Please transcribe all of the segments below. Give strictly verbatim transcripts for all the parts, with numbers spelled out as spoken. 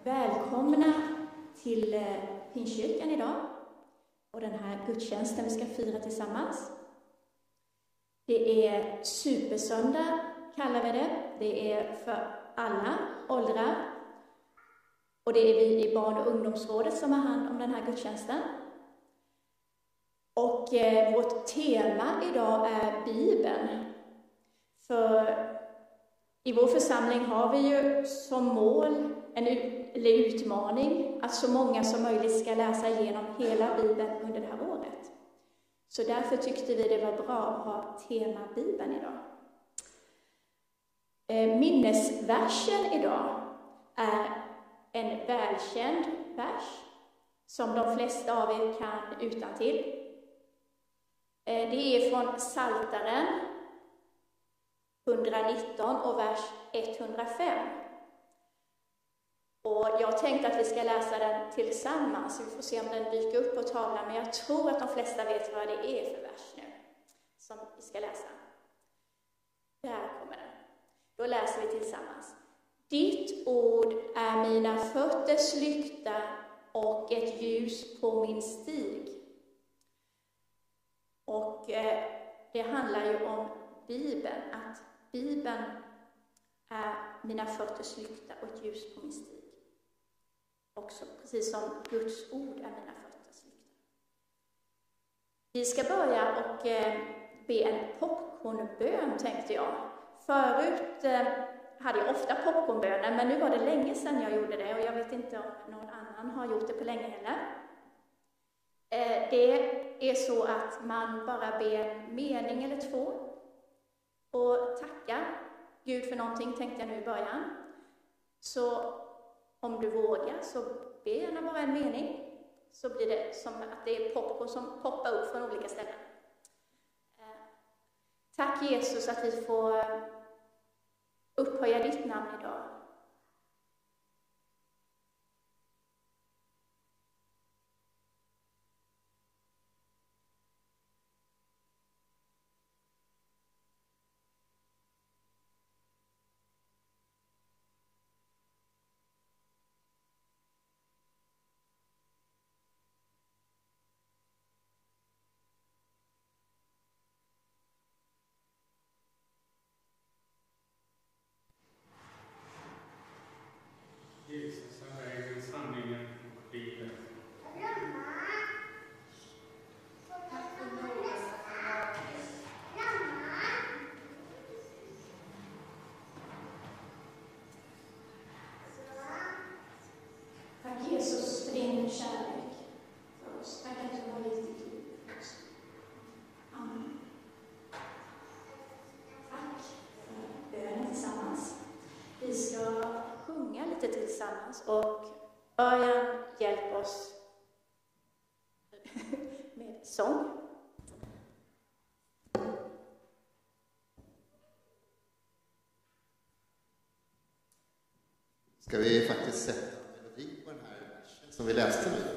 Välkomna till Pingstkyrkan idag och den här gudstjänsten vi ska fira tillsammans. Det är supersöndag kallar vi det. Det är för alla åldrar. Och det är vi i barn- och ungdomsrådet som har hand om den här gudstjänsten. Och eh, vårt tema idag är Bibeln. För i vår församling har vi ju som mål en eller utmaning att så många som möjligt ska läsa igenom hela Bibeln under det här året. Så därför tyckte vi det var bra att ha tema Bibeln idag. Minnesversen idag är en välkänd vers som de flesta av er kan utantill. Det är från Psaltaren etthundranitton och vers etthundrafem. Och jag tänkte att vi ska läsa den tillsammans. Vi får se om den dyker upp på tavlan. Men jag tror att de flesta vet vad det är för vers nu som vi ska läsa. Där kommer den. Då läser vi tillsammans. Ditt ord är mina fötters lykta och ett ljus på min stig. Och eh, det handlar ju om Bibeln. Att Bibeln är mina fötters lykta och ett ljus på min stig. Också precis som Guds ord är mina fötters lykta. Vi ska börja och eh, be en popcornbön, tänkte jag. Förut eh, hade jag ofta popcornböner, men nu var det länge sedan jag gjorde det. Och jag vet inte om någon annan har gjort det på länge heller. Eh, det är så att man bara ber en mening eller två. Och tacka Gud för någonting, tänkte jag nu i början. Så om du vågar så be gärna bara en mening. Så blir det som att det är popcorn som poppar upp från olika ställen. Tack Jesus att vi får upphöja ditt namn idag. Jesus är vägen, sanningen och livet. Tack Jesus för din kärlek för oss. Tack att du har gett ditt liv för oss. Amen. Tack för bönen tillsammans. Vi ska sjunga lite tillsammans och Örjan hjälp oss med sång. Ska vi faktiskt sätta en melodi på den här versen som vi läste nu?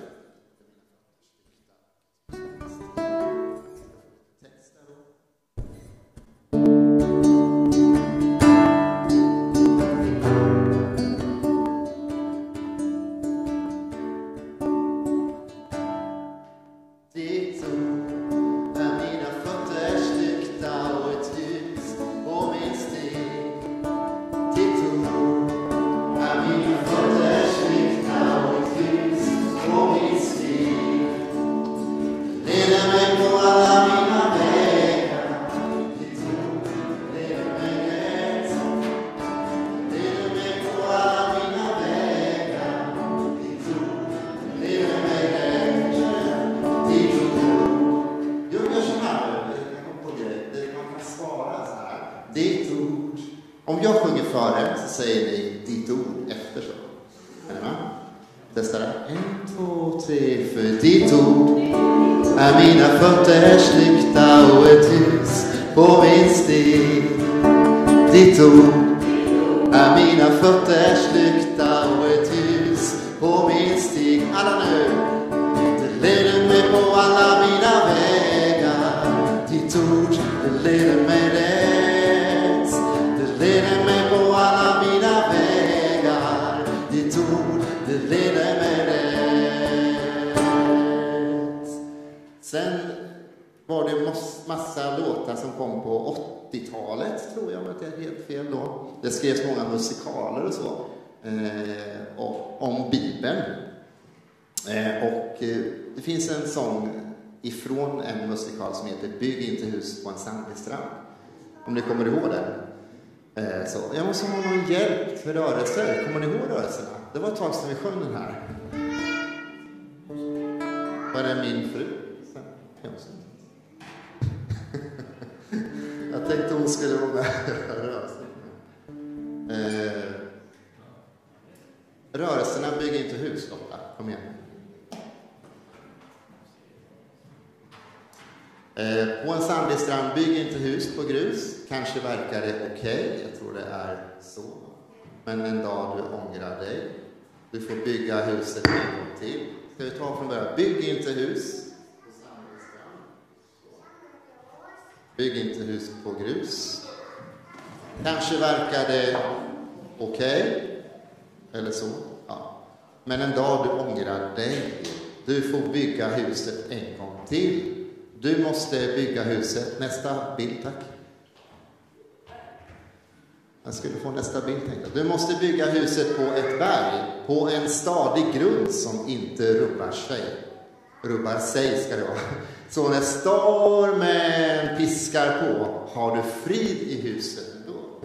Om jag sjunger före så säger ni ditt ord efter så. Är ni med? Testa det. En, två, tre, för ditt ord är mina fötters lykta och ett ljus på min stig. Ditt ord är mina fötters lykta och ett ljus på min stig. Alla nu. Det leder mig på alla mina vägar. Ditt ord, det leder mig rätt. Det leder mig på alla mina vägar. Ditt ord, som kom på åttiotalet, tror jag, om att jag är helt fel då. Det skrevs många musikaler och så eh, och, om Bibeln. Eh, och eh, det finns en sång ifrån en musikal som heter Bygg inte hus på en sandig strand. Om ni kommer ihåg den. Eh, så. Jag måste ha någon hjälp för rörelser. Kommer ni ihåg rörelserna? Det var ett tag sedan vi sjöng den här. Var det min fru? Jag tänkte hon skulle vara med rörelsen. Eh, rörelserna bygger inte hus, Lotta. Kom igen. Eh, på en sandig strand, bygg inte hus på grus. Kanske verkar det okej. Okay. Jag tror det är så. Men en dag du ångrar dig. Du får bygga huset en gång till. Ska vi ta från början? Bygg inte hus. Bygg inte hus på grus. Kanske verkar det okej. Okay. Eller så. Ja. Men en dag du ångrar dig. Du får bygga huset en gång till. Du måste bygga huset. Nästa bild, tack. Jag skulle få nästa bild, tänkte jag. Du måste bygga huset på ett berg. På en stadig grund som inte rubbar sig. Rubbar sig ska det vara. Så när stormen piskar på, har du frid i huset då.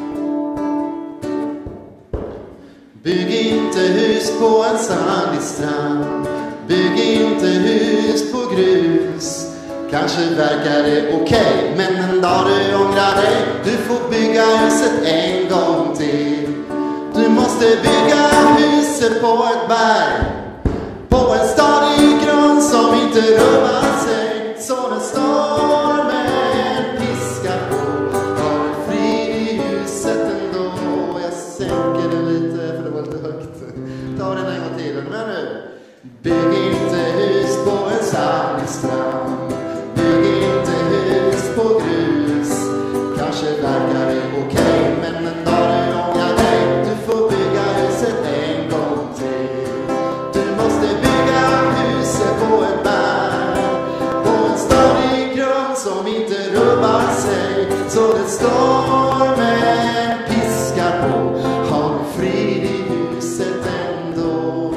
Bygg inte hus på en sandig strand. Bygg inte hus på grus. Kanske verkar det okej, okay, men en dag du ångrar dig. Du får bygga huset en gång till. Du måste bygga huset på ett berg. På en stadig grund som inte rubbar sig. Så när stormen piskar på, har du frid i huset ändå. Jag sänker det lite för det var lite högt. Ta den en gång till, men nu. Bygg inte hus på en sandig strand. Bygg inte hus på grus. Kanske verkar det okej, okay, men en dag du ångrar dig. Du får bygga huset en gång till. Du måste bygga huset på ett berg. På en stadig grund som inte rubbar sig. Så det stormen piskar på, har du frid i huset ändå.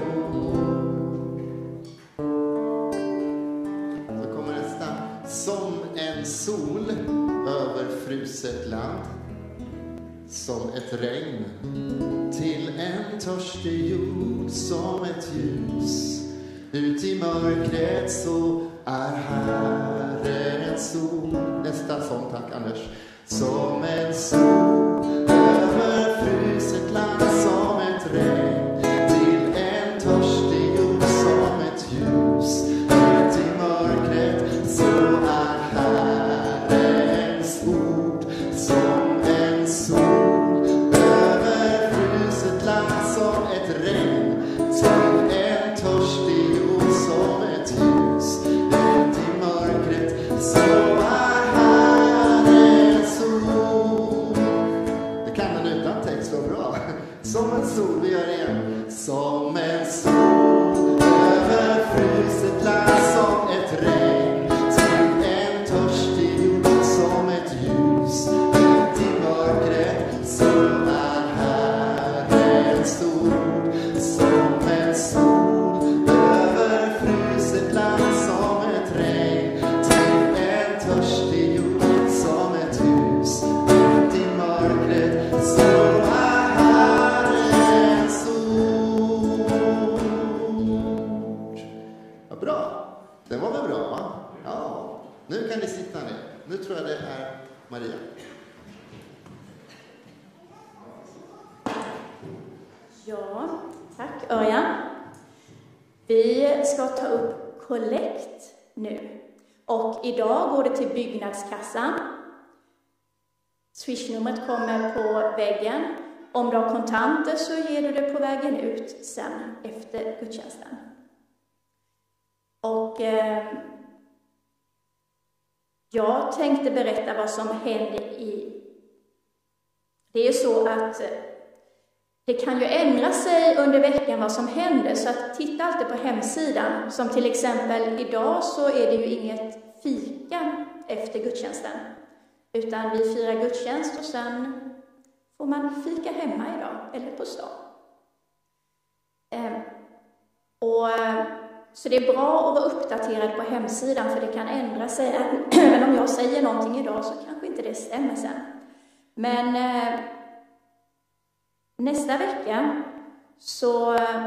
Så kommer nästa. Som en sol över fruset land. Som ett regn till en törstig jord. Som ett ljus ut i mörkret, så är Herren en sol. Nästa sång, tack Anders. Som en sol över fruset land. Som ett regn till en törstig jord. Som ett ljus ut i mörkret, så är Herrens ord. Som en sol över fruset land. Som ett regn till en törstig jord. Som ett ljus ut i mörkret, så är Herrens ord. Det kan den utan text så bra. Som en sol, vi gör det igen. Som en sol över fruset land. Som ett regn till en törstig jord. Som ett ljus ut i mörkret, så är Herrens ord. Som en sol över fruset land. Som ett regn till en törstig jord. Som ett ljus ut i mörkret, så är Herrens ord. Ja, bra. Det var väl bra, va? Ja. Nu kan ni sitta ner. Nu tror jag det är Maria. Ja, tack Örjan. Vi ska ta upp kollekt nu. Och idag går det till byggnadskassan. Swishnumret kommer på väggen. Om du har kontanter så ger du det på vägen ut sen efter gudstjänsten. Och eh, jag tänkte berätta vad som hände i... Det är ju så att det kan ju ändra sig under veckan vad som händer. Så att titta alltid på hemsidan. Som till exempel idag så är det ju inget fika efter gudstjänsten. Utan vi firar gudstjänst och sen får man fika hemma idag eller på stan. Eh, och, så det är bra att vara uppdaterad på hemsidan, för det kan ändra sig. Även om jag säger någonting idag så kanske inte det stämmer sen. Men eh, nästa vecka så eh,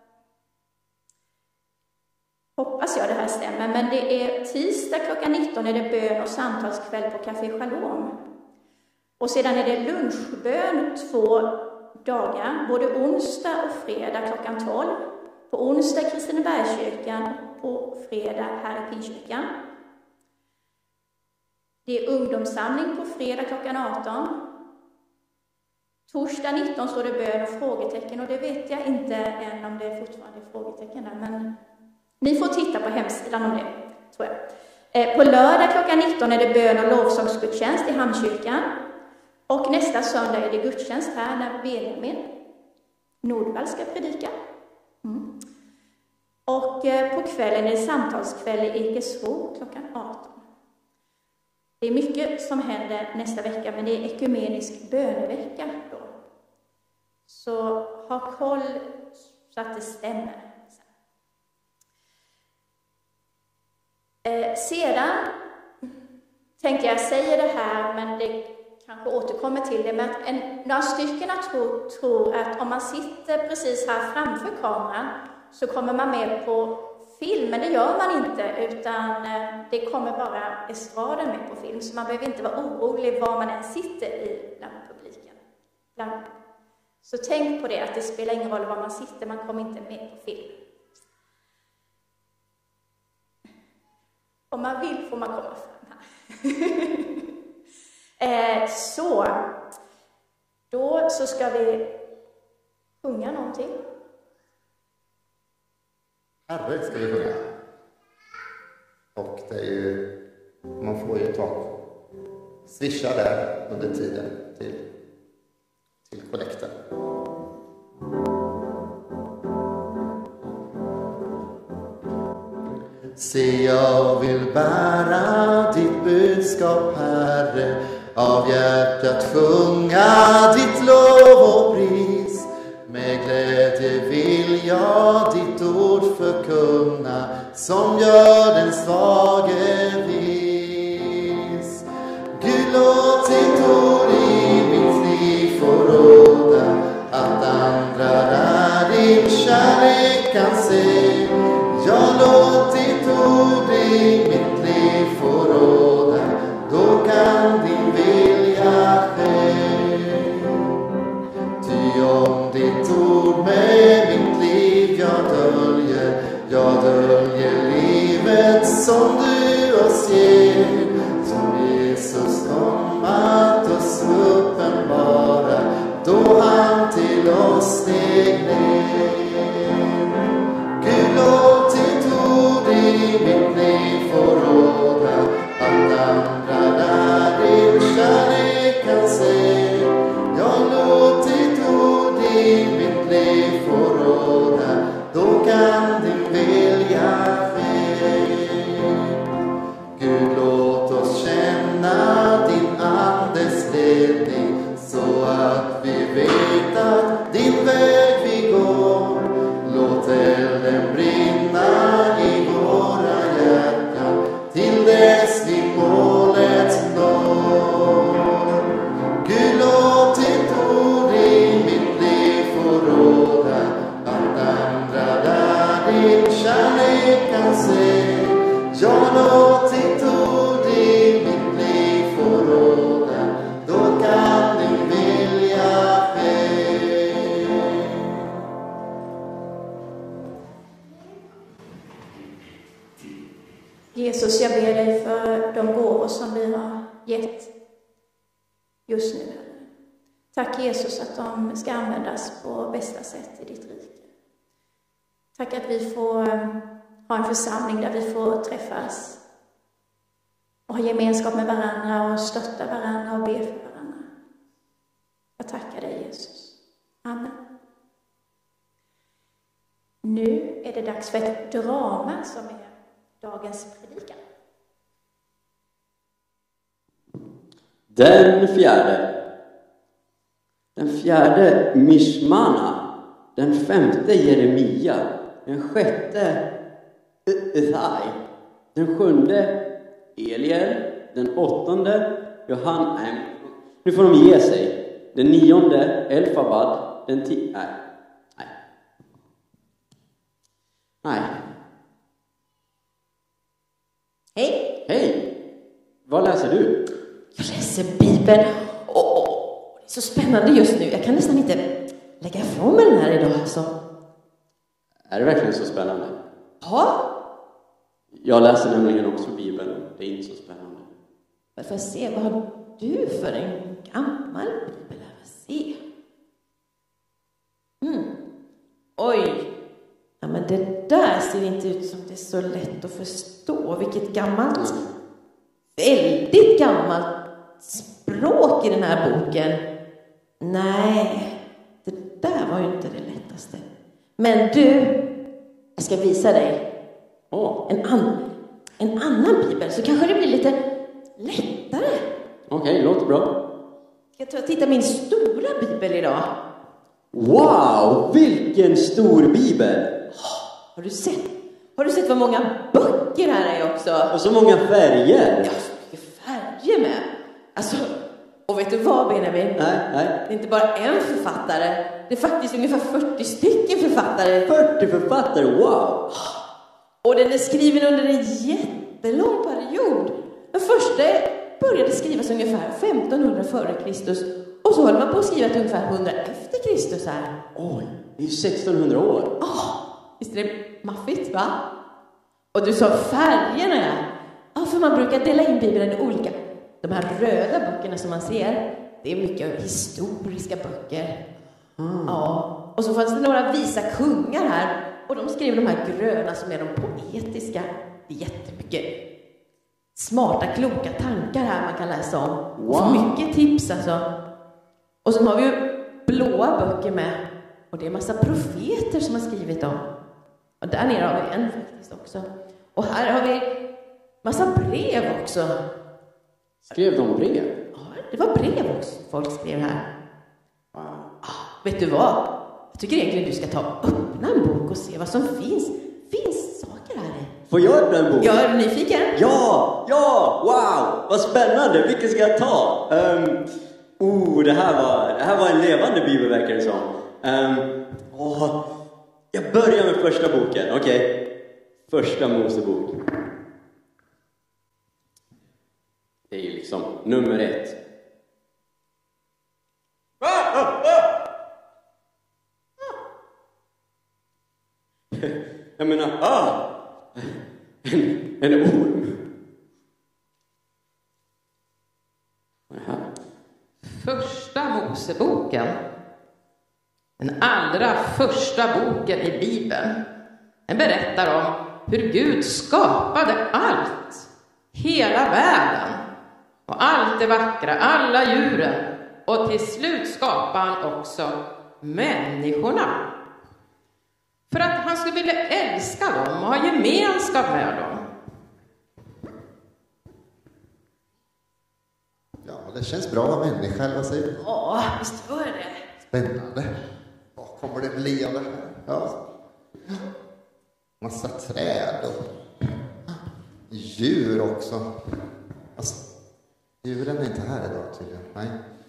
hoppas jag det här stämmer, men det är tisdag klockan nitton är det bön och samtalskväll på Café Shalom. Och sedan är det lunchbön två dagar, både onsdag och fredag klockan tolv. På onsdag i Kristinebergskyrkan och på fredag här i Pingstkyrkan. Det är ungdomssamling på fredag klockan arton. Torsdag nitton står det bön och frågetecken, och det vet jag inte än om det fortfarande är frågetecken där, men ni får titta på hemsidan om det, tror jag. Eh, på lördag klockan nitton är det bön och lovsångsgudstjänst i Hamnkyrkan. Och nästa söndag är det gudstjänst här när Benjamin Nordvall ska predika. Mm. Och eh, på kvällen är det samtalskväll i Ekesro klockan arton. Det är mycket som händer nästa vecka, men det är ekumenisk bönevecka då. Så ha koll så att det stämmer. Eh, sedan tänkte jag säga det här, men det kanske återkommer till det, men att en, några stycken tror, tror att om man sitter precis här framför kameran så kommer man med på film, men det gör man inte, utan eh, det kommer bara estraden med på film, så man behöver inte vara orolig var man än sitter i bland publiken. Bland. Så tänk på det, att det spelar ingen roll var man sitter, man kommer inte med på film. Om man vill får man komma fram här. eh, så, då så ska vi sjunga någonting. Herre ska vi sjunga. Och det är ju, man får ju ta swisha där under tiden till, till kollekten. Se, jag vill bära ditt budskap, Herre, av hjärtat sjunga ditt lov och pris. Med glädje vill jag ditt ord förkunna, som gör den svage vis. Gud, låt ditt ord i mitt liv få råda, att andra där din kärlek kan se. Jag låt ditt ord i mitt liv få råda, då kan din vilja ske. Ty om ditt ord med mitt liv jag döljer, jag döljer livet som du oss ger. Som Jesus kom att oss uppenbara, då han till oss steg ner. Gud, låt ditt ord i mitt liv få råda, att andra där din kärlek kan se. Jag låt ditt ord i mitt liv få råda, då kan din vilja ske. Gud, låt oss känna din andes ledning, så att vi vet att din väg vi går. Låt elden brinna i våra hjärtan, till dess vi målet når. Gud, låt ditt ord i mitt liv få råda, att andra där din kärlek kan se. Ja, låt ditt ord i mitt liv få råda, då kan din vilja ske. Jesus, jag ber dig för de gåvor som vi har gett just nu. Tack Jesus att de ska användas på bästa sätt i ditt rike. Tack att vi får ha en församling där vi får träffas och ha gemenskap med varandra och stötta varandra och be för varandra. Jag tackar dig Jesus. Amen. Nu är det dags för ett drama som är dagens predikan. Den fjärde. Den fjärde Mishmana. Den femte Jeremia. Den sjätte Uthai. Den sjunde Eliel. Den åttonde Johan. Nej, nu får de ge sig. Den nionde Elfabad. Den tio. Nej. Nej. Nej. Hej. Hej. Vad läser du? Jag läser Bibeln. Åh, åh, det är så spännande just nu. Jag kan nästan inte lägga ifrån mig den här idag. Alltså. Är det verkligen så spännande? Ja. Jag läser nämligen också Bibeln. Det är inte så spännande. Men får jag se, vad har du för en gammal bibel här? Får se. Mm. Oj. Ja, men det där ser inte ut som det är så lätt att förstå. Vilket gammalt, Mm. väldigt gammalt språk i den här boken. Nej, det där var ju inte det lättaste. Men du, jag ska visa dig Åh, en, an, en annan bibel, så kanske det blir lite lättare. okej, låter bra. Jag tror jag tittar min stora bibel idag. Wow, vilken stor bibel! Har du sett? Har du sett vad många böcker här är också? Och så många färger! Ja, så mycket färger med. Alltså, och vet du vad, Benjamin? Nej, nej. Det är inte bara en författare. Det är faktiskt ungefär fyrtio stycken författare. fyrtio författare, wow! Och den är skriven under en jättelång period. Den första började skrivas ungefär femtonhundra före Kristus. Och så höll man på att skriva till ungefär hundra efter Kristus här. Oj, det är ju sextonhundra år. Åh, visst är det maffigt, va? Och du sa färgerna, ja. Ja, för man brukar dela in Bibeln i olika. De här röda böckerna som man ser, det är mycket historiska böcker. Mm. Ja, och så fanns det några visa kungar här. Och de skrev de här gröna som är de poetiska. Det är jättemycket smarta, kloka tankar här man kan läsa om. Och så Wow. mycket tips alltså. Och så har vi ju blåa böcker med. Och det är en massa profeter som har skrivit dem. Och där nere har vi en faktiskt också. Och här har vi massa brev också. Skrev de brev? Ja, det var brev också folk skrev här. Wow. Ah, vet du vad? Jag tycker egentligen du ska ta och öppna en bok och se vad som finns. Finns saker här i. Får jag öppna en bok? Jag är nyfiken. Ja, ja, wow, vad spännande. Vilken ska jag ta? Um, oh, det här var, det här var en levande bibel verkar det som. Um, oh, jag börjar med första boken, okej. Okay. Första Mosebok. Det är ju liksom nummer ett. Ah, ah, ah! Jag menar, ah! En, en orm. Vad är det här? Första Moseboken. Den allra första boken i Bibeln. Den berättar om hur Gud skapade allt. Hela världen. Och allt det vackra, alla djuren. Och till slut skapade han också människorna. För att han skulle vilja älska dem och ha gemenskap med dem. Ja, det känns bra att vara människa, eller vad säger du? Ja, visst var det. Spännande. Vad kommer det bli av det här? Ja. Massa träd och djur också. Alltså, djuren är inte här idag tydligen. Nej.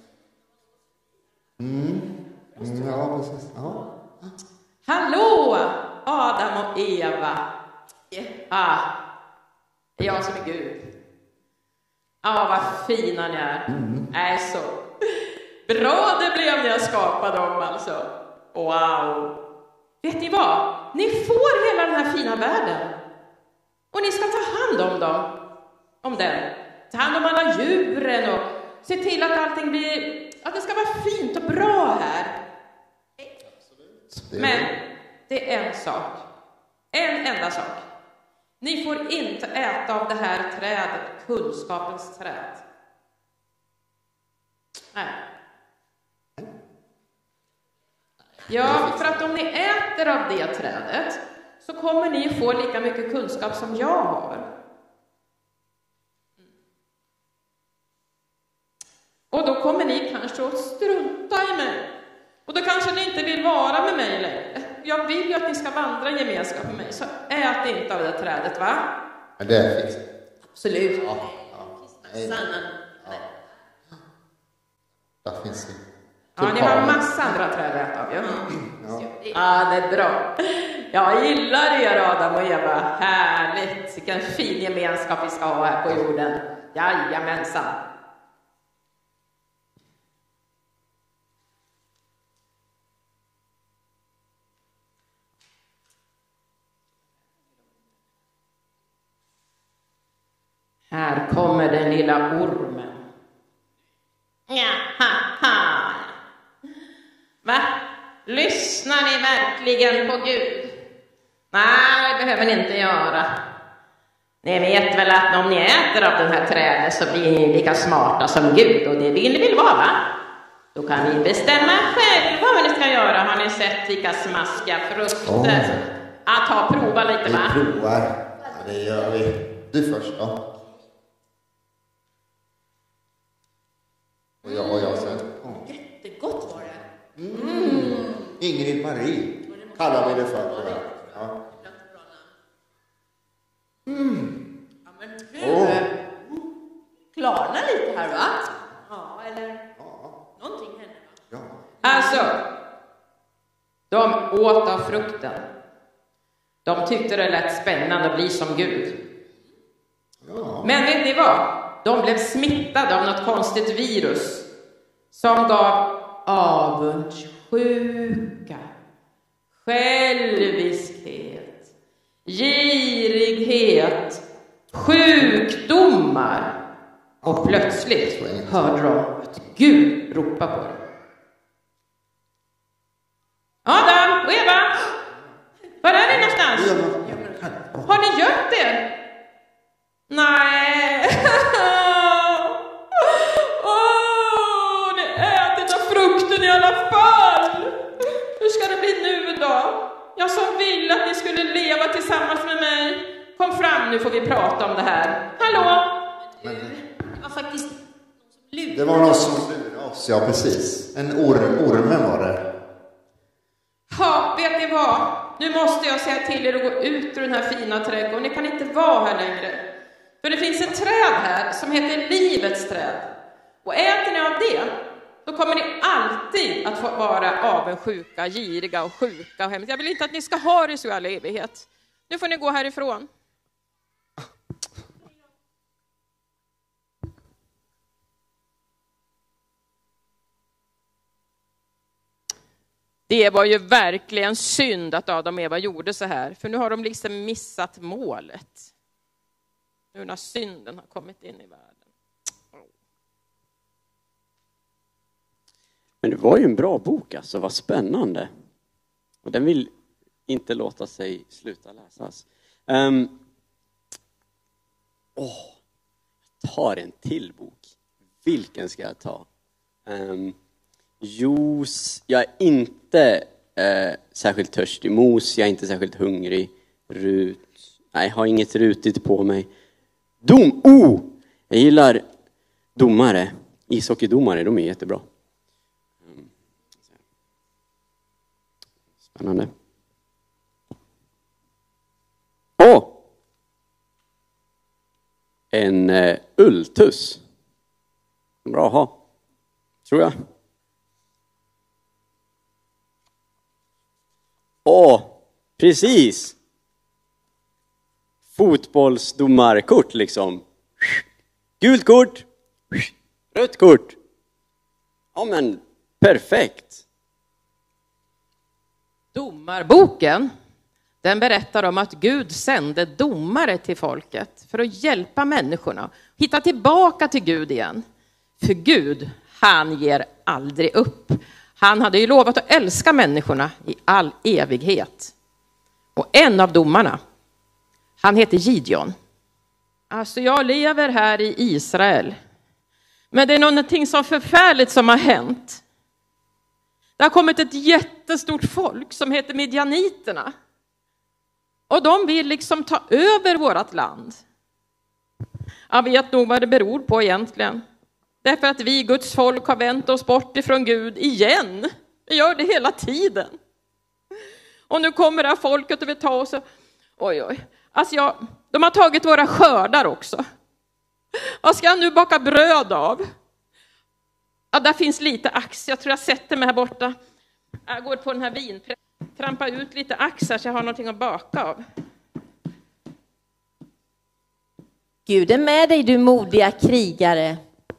Mm. Mm, ja, precis. Ja. Hallå, Adam och Eva. Ah, det är jag som är Gud. Ja, ah, vad fina ni är. Mm. Är så bra det blev när jag skapade dem alltså. Wow. Vet ni vad? Ni får hela den här fina världen. Och ni ska ta hand om dem. Om den. Ta hand om alla djuren och se till att allting blir, att det ska vara fint och bra här. Det är Men det är en sak. En enda sak. Ni får inte äta av det här trädet, kunskapens träd. Nej. Ja, för att om ni äter av det trädet så kommer ni få lika mycket kunskap som jag har. jag vill ju att ni ska vandra i gemenskap med mig. Så ät inte av det där trädet, va? Men det är fixat. Absolut. Ja. Nej. Sanna. Där finns det. Ja, ni har massa andra träd att äta av, ja. Ja. Ja, det är bra. Jag gillar er, Adam och Eva. Härligt. Vilken fin gemenskap vi ska ha här på jorden. Jajamensan. Här kommer den lilla ormen. Ja, ha, ha. Va? Lyssnar ni verkligen på Gud? Nej, det behöver ni inte göra. Ni vet väl att om ni äter av den här träden så blir ni lika smarta som Gud. Och det vill ni väl vara, va? Då kan ni bestämma själva vad ni ska göra. Har ni sett vilka smaskiga frukter? Oh. Att ta prova lite, va? Vi provar. Ja, det gör vi. Du först då. Och jag och jag sen. Oh. Jättegott var det. Mm. Ingrid Marie kallar vi det för. Ja. Mm. Ja, men du. Oh. Klarna lite här, va? Ja, eller Ja. någonting hände, va? Ja. Alltså, de åt av frukten. De tyckte det lät spännande att bli som Gud. Ja. Men vet ni vad? De blev smittade av något konstigt virus som gav avundsjuka, själviskhet, girighet, sjukdomar. Och plötsligt hörde de att Gud ropa på dem. Adam och Eva, var är ni någonstans? Har ni gömt er? Nej. Åh, ni äter av frukten i alla fall. Hur ska det bli nu då? Jag som ville att ni skulle leva tillsammans med mig. Kom fram, nu får vi prata om det här. Hallå? Men, Det var faktiskt någon som lurade. det var någon som lurade oss, ja precis. En orm, ormen var det. Ja, vet ni vad? Nu måste jag säga till er att gå ut ur den här fina trädgården. Ni kan inte vara här längre. För det finns ett träd här som heter livets träd. Och äter ni av det, då kommer ni alltid att få vara avundsjuka, giriga och sjuka och hemskt. Jag vill inte att ni ska ha det så i all evighet. Nu får ni gå härifrån. Det var ju verkligen synd att Adam och Eva gjorde så här. För nu har de liksom missat målet. Nu när synden har kommit in i världen. Men det var ju en bra bok, alltså. Vad spännande. Och den vill inte låta sig sluta läsas. Um, åh, jag tar en till bok. Vilken ska jag ta? Um, juice. Jag är inte eh, särskilt törstig. Mos. Jag är inte särskilt hungrig. Rut. Nej, jag har inget rutigt på mig. Dom. Oh! Jag gillar domare. Ishockeydomare, de är jättebra. Um, Spännande. Åh! Oh! En eh, ulltuss. Bra att ha. Tror jag. Åh, precis. Fotbollsdomarkort liksom. Gult kort. Rött kort. Ja men, perfekt. Domarboken, den berättar om att Gud sände domare till folket för att hjälpa människorna hitta tillbaka till Gud igen. För Gud, han ger aldrig upp. Han hade ju lovat att älska människorna i all evighet. Och en av domarna, han heter Gideon. Alltså jag lever här i Israel. Men det är någonting så förfärligt som har hänt. Det har kommit ett jättestort folk som heter midjaniterna. Och de vill liksom ta över vårt land. Jag vet nog vad det beror på egentligen. Därför att vi, Guds folk, har vänt oss bort ifrån Gud igen. Vi gör det hela tiden. Och nu kommer det här folket och vill ta oss. Oj, oj. Alltså jag, de har tagit våra skördar också. Vad ska jag nu baka bröd av? Ja, där finns lite ax. Jag tror jag sätter mig här borta. Jag går på den här vinpressen. Trampa ut lite axar så jag har någonting att baka av. Gud är med dig, du modiga krigare.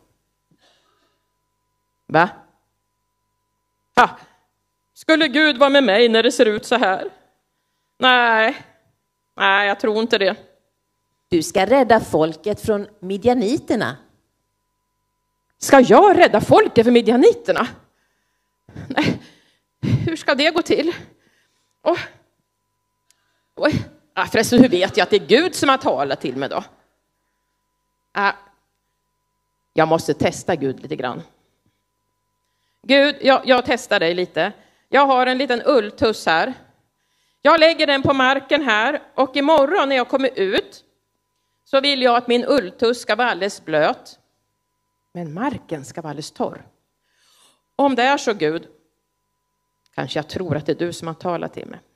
Va? Ha. Skulle Gud vara med mig när det ser ut så här? Nej, nej, jag tror inte det. Du ska rädda folket från midjaniterna. Ska jag rädda folket för midjaniterna? Nej, hur ska det gå till? Oh. Oj. Ah, förresten, hur vet jag att det är Gud som har talat till mig då? Ah. Jag måste testa Gud lite grann. Gud, jag, jag testar dig lite. Jag har en liten ulltuss här. Jag lägger den på marken här. Och imorgon när jag kommer ut så vill jag att min ulltuss ska vara alldeles blöt. Men marken ska vara alldeles torr. Om det är så, Gud, kanske jag tror att det är du som har talat till mig.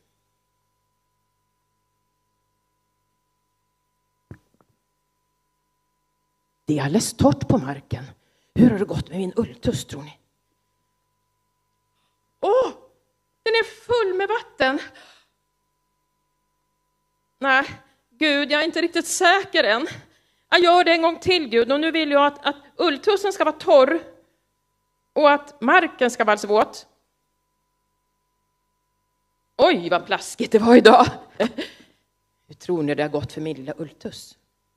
Det är alldeles torrt på marken. Hur har det gått med min ulltuss, tror ni? Åh, den är full med vatten. Nej, Gud, jag är inte riktigt säker än. Jag gör det en gång till, Gud. Och nu vill jag att, att ulltussen ska vara torr. Och att marken ska vara så våt. Oj, vad plaskigt det var idag. Hur tror ni det har gått för min lilla ulltuss?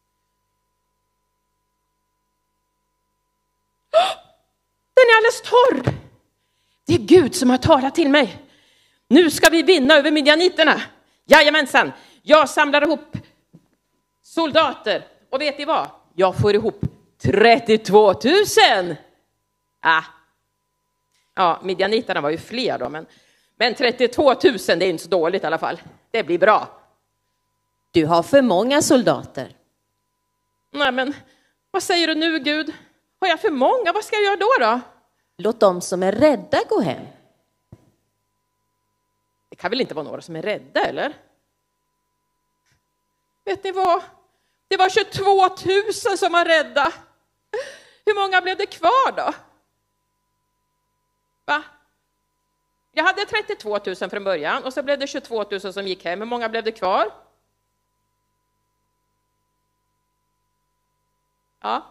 Den är alldeles torr. Det är Gud som har talat till mig. Nu ska vi vinna över midjaniterna. Jajamensan, jag samlar ihop soldater. Och vet ni vad? Jag får ihop trettiotvå tusen. Ah. Ja, midjaniterna var ju fler då. Men, men trettiotvå tusen, det är inte så dåligt i alla fall. Det blir bra. Du har för många soldater. Nej, men vad säger du nu, Gud? Har jag för många? Vad ska jag göra då då? Låt dem som är rädda gå hem. Det kan väl inte vara några som är rädda, eller? Vet ni vad? Det var tjugotvå tusen som var rädda. Hur många blev det kvar då? Va? Jag hade trettiotvå tusen från början och så blev det tjugotvå tusen som gick hem. Hur många blev det kvar? Ja.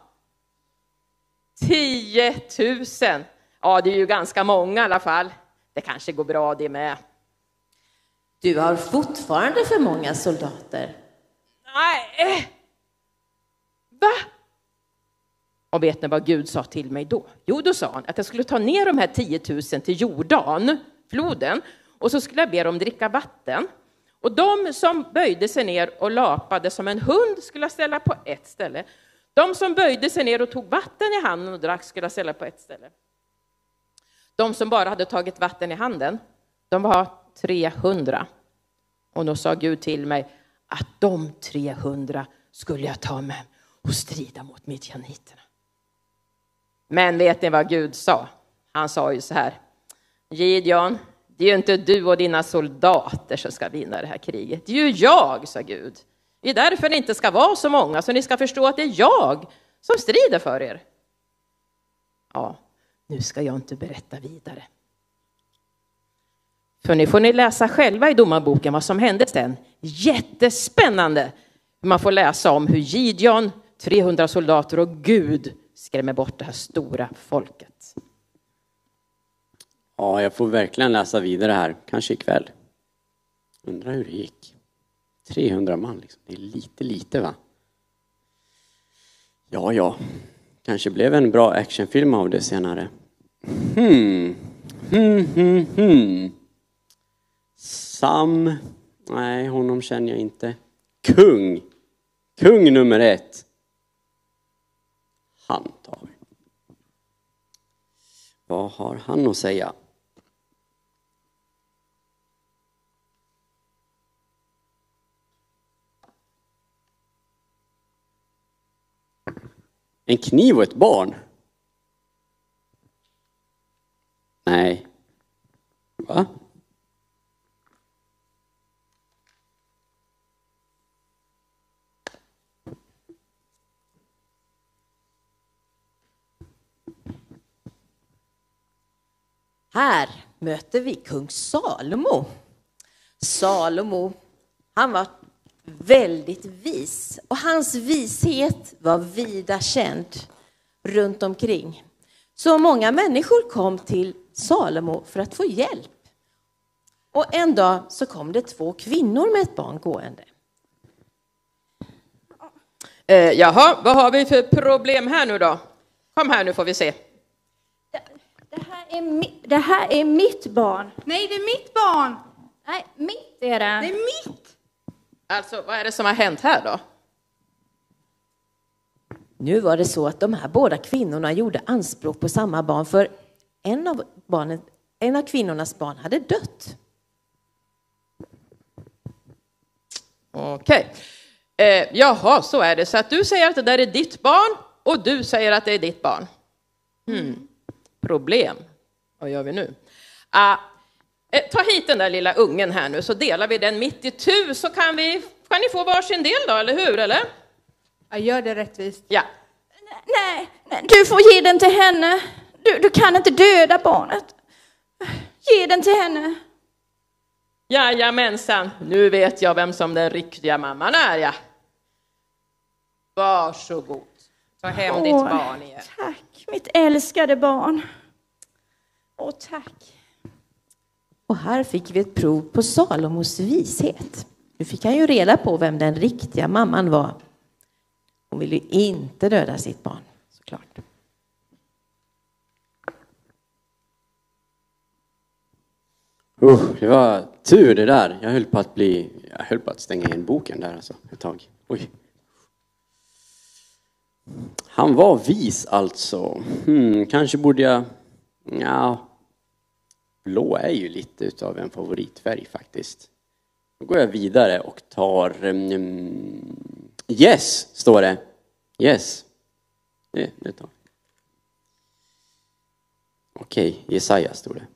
tio tusen. Ja, det är ju ganska många i alla fall. Det kanske går bra det med. Du har fortfarande för många soldater. Nej. Va? Och vet ni vad Gud sa till mig då? Jo, då sa han att jag skulle ta ner de här tio tusen till Jordan, floden. Och så skulle jag be dem dricka vatten. Och de som böjde sig ner och lapade som en hund skulle jag ställa på ett ställe. De som böjde sig ner och tog vatten i handen och drack skulle jag ställa på ett ställe. De som bara hade tagit vatten i handen, de var trehundra. Och då sa Gud till mig att de trehundra skulle jag ta med och strida mot midjaniterna. Men vet ni vad Gud sa? Han sa ju så här: Gideon, det är ju inte du och dina soldater som ska vinna det här kriget. Det är ju jag, sa Gud. Det är därför det inte ska vara så många, så ni ska förstå att det är jag som strider för er. Ja, nu ska jag inte berätta vidare. För nu får ni läsa själva i domarboken vad som hände sen. Jättespännande. Man får läsa om hur Gideon, trehundra soldater och Gud skrämmer bort det här stora folket. Ja, jag får verkligen läsa vidare här. Kanske ikväll. Undrar hur det gick. trehundra man liksom. Det är lite, lite va? Ja, ja. Kanske blev en bra actionfilm av det senare. Hmm. Hmm, hmm, hmm. Sam. Nej, honom känner jag inte. Kung. Kung nummer ett. Han tar vi. Vad har han att säga? En kniv och ett barn? Nej. Va? Här möter vi kung Salomo. Salomo, han var väldigt vis och hans vishet var vida känd runt omkring. Så många människor kom till Salomo för att få hjälp. Och en dag så kom det två kvinnor med ett barn gående. Eh, jaha, vad har vi för problem här nu då? Kom här nu får vi se. Det, det, här är mi, det här är mitt barn. Nej, det är mitt barn. Nej, mitt är det. Det är mitt. Alltså, vad är det som har hänt här då? Nu var det så att de här båda kvinnorna gjorde anspråk på samma barn, för en av, barnen, en av kvinnornas barn hade dött. Okej. Eh, jaha, så är det. Så att du säger att det där är ditt barn och du säger att det är ditt barn. Hmm. Problem. Vad gör vi nu? Ah, eh, ta hit den där lilla ungen här nu så delar vi den mitt i tu så kan vi kan ni få varsin del då, eller hur? Eller? Jag gör det rättvist. Ja. Nej, nej, du får ge den till henne. Du, du kan inte döda barnet. Ge den till henne. Jajamensan, nu vet jag vem som den riktiga mamman är, ja. Varsågod. Ta hem Åh, ditt barn igen. Tack, mitt älskade barn. Åh, tack. Och här fick vi ett prov på Salomos vishet. Nu fick han ju reda på vem den riktiga mamman var. Hon ville ju inte döda sitt barn, såklart. Uh, det var tur det där. Jag höll på att bli... Jag höll på att stänga in boken där alltså, ett tag. Oj. Han var vis alltså. Hmm, kanske borde jag... Ja. Blå är ju lite utav en favoritfärg faktiskt. Då går jag vidare och tar... Um, yes, står det. Yes. Det, det tar. Okej, Jesaja står det.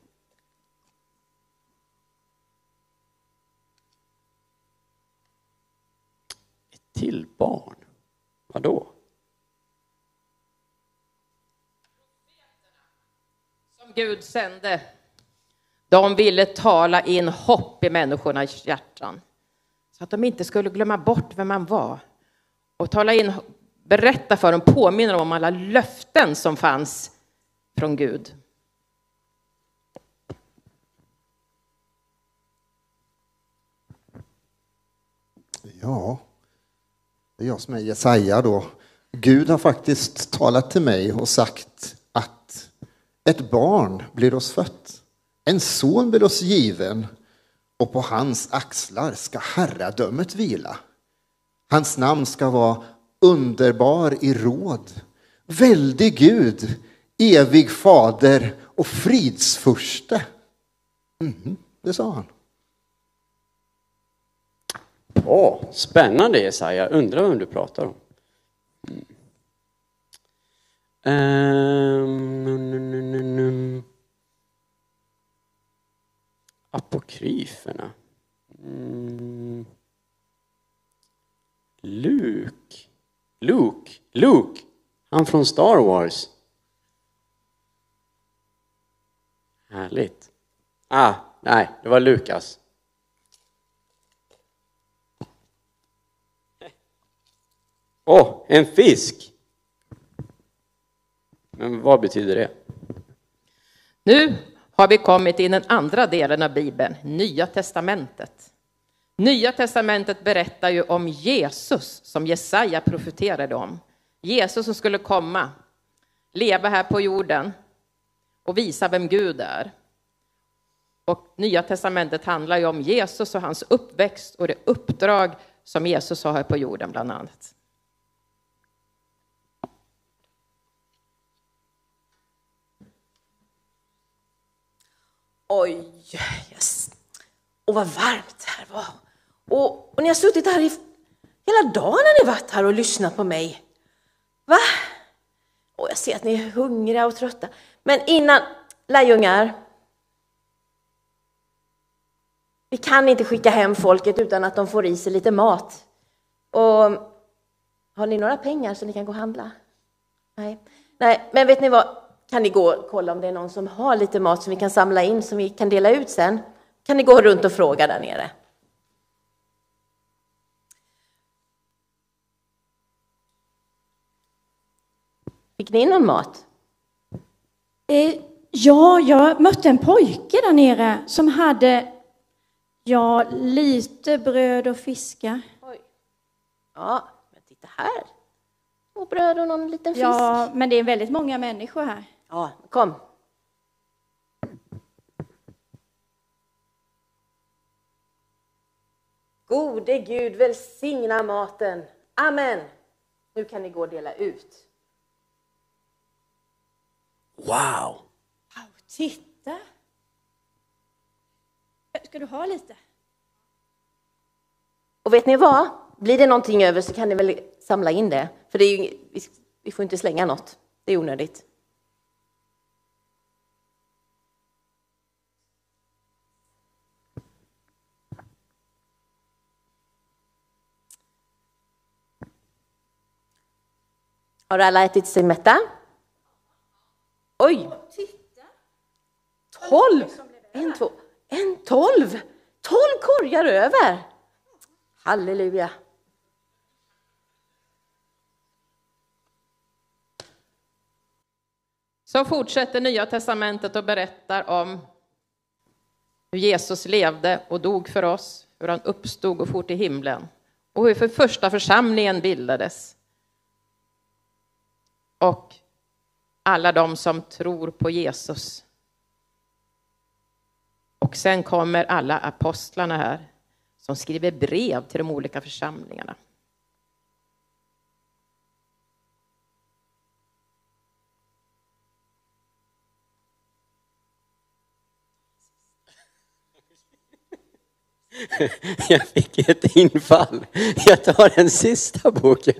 Till barn? Vadå? Som Gud sände. De ville tala in hopp i människornas hjärtan. Så att de inte skulle glömma bort vem man var. Och tala in, berätta för dem, påminna dem om alla löften som fanns från Gud. Ja, det är jag som är Jesaja då. Gud har faktiskt talat till mig och sagt att ett barn blir oss fött. En son blir oss given och på hans axlar ska herradömet vila. Hans namn ska vara underbar i råd, väldig Gud, evig fader och fridsfurste. Mm, det sa han. Åh, spännande Jesaja. Undrar vem du pratar om. Mm. Um, num, num, num. Apokryferna. Mm. Luke. Luke. Luke. Han från Star Wars. Härligt. Ah, nej, det var Lukas. Åh, oh, en fisk. Men vad betyder det? Nu har vi kommit in den andra delen av Bibeln, Nya testamentet. Nya testamentet berättar ju om Jesus som Jesaja profeterade om. Jesus som skulle komma, leva här på jorden och visa vem Gud är. Och Nya testamentet handlar ju om Jesus och hans uppväxt och det uppdrag som Jesus har här på jorden bland annat. Oj, yes. Och vad varmt det här var. Och, och ni har suttit här i hela dagen har ni varit här och lyssnat på mig. Va? Och jag ser att ni är hungriga och trötta. Men innan, lärjungar. Vi kan inte skicka hem folket utan att de får i sig lite mat. Och har ni några pengar så ni kan gå och handla? Nej. Nej, men vet ni vad? kan ni gå och kolla om det är någon som har lite mat som vi kan samla in, som vi kan dela ut sen. Kan ni gå runt och fråga där nere. Fick ni in någon mat? Eh, ja, jag mötte en pojke där nere som hade ja, lite bröd och fiskar. Oj. Ja, men titta här. Och bröd och någon liten fisk. Ja, men det är väldigt många människor här. Ja, kom. Gode Gud, välsigna maten. Amen. Nu kan ni gå och dela ut. Wow! Titta. Ska du ha lite? Och vet ni vad? Blir det någonting över så kan ni väl samla in det. För det är ju, vi får inte slänga något. Det är onödigt. Har alla ätit sig mätta? Oj! Tolv! En, två, en tolv! Tolv korgar över! Halleluja! Så fortsätter Nya testamentet och berättar om hur Jesus levde och dog för oss, hur han uppstod och for till himlen och hur för första församlingen bildades. Och alla de som tror på Jesus. Och sen kommer alla apostlarna här som skriver brev till de olika församlingarna. Jag fick ett infall. Jag tar den sista boken.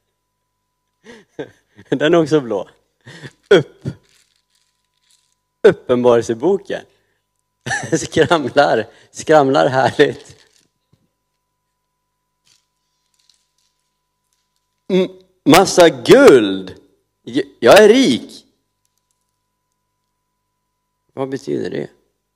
Den är också blå. Upp. Uppenbarelseboken. Skramlar. Skramlar härligt. M- massa guld. Jag är rik. Vad betyder det?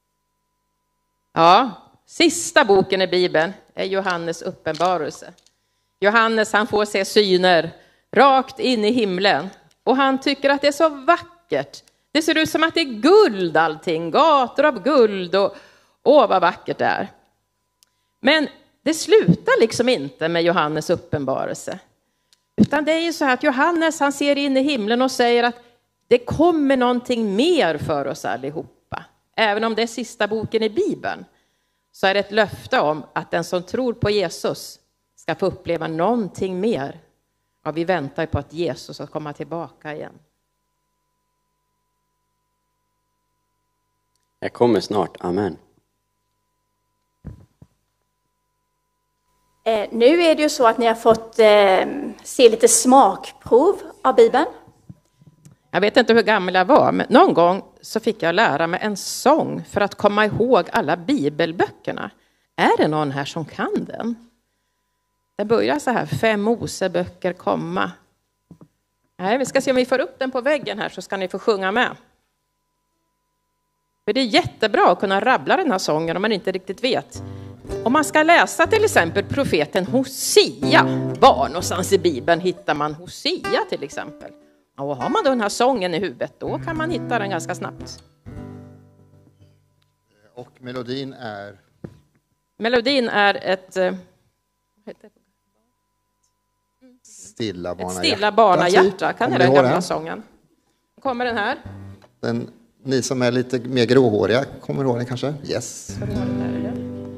Ja, sista boken i Bibeln är Johannes uppenbarelse. Johannes, han får se syner rakt in i himlen. Och han tycker att det är så vackert. Det ser ut som att det är guld allting. Gator av guld och åh vad vackert det är. Men det slutar liksom inte med Johannes uppenbarelse. Utan det är ju så här att Johannes, han ser in i himlen och säger att det kommer någonting mer för oss allihopa. Även om det är sista boken i Bibeln så är det ett löfte om att den som tror på Jesus ska få uppleva någonting mer. Ja, vi väntar på att Jesus ska komma tillbaka igen. Jag kommer snart, amen. Eh, nu är det ju så att ni har fått eh, se lite smakprov av Bibeln. Jag vet inte hur gammal jag var, men någon gång så fick jag lära mig en sång för att komma ihåg alla bibelböckerna. Är det någon här som kan den? Det börjar så här, fem Moseböcker komma. Nej, vi ska se om vi får upp den på väggen här så ska ni få sjunga med. För det är jättebra att kunna rabbla den här sången om man inte riktigt vet. Om man ska läsa till exempel profeten Hosea, var någonstans i Bibeln hittar man Hosea till exempel. Och har man då den här sången i huvudet, då kan man hitta den ganska snabbt. Och melodin är? Melodin är ett... Vad heter det? Stilla barnahjärta. Ett stilla barnahjärta, kan det den gamla den? Sången. Kommer den här. Den, ni som är lite mer gråhåriga kommer ihåg den kanske? Yes. Ska du ha den där eller?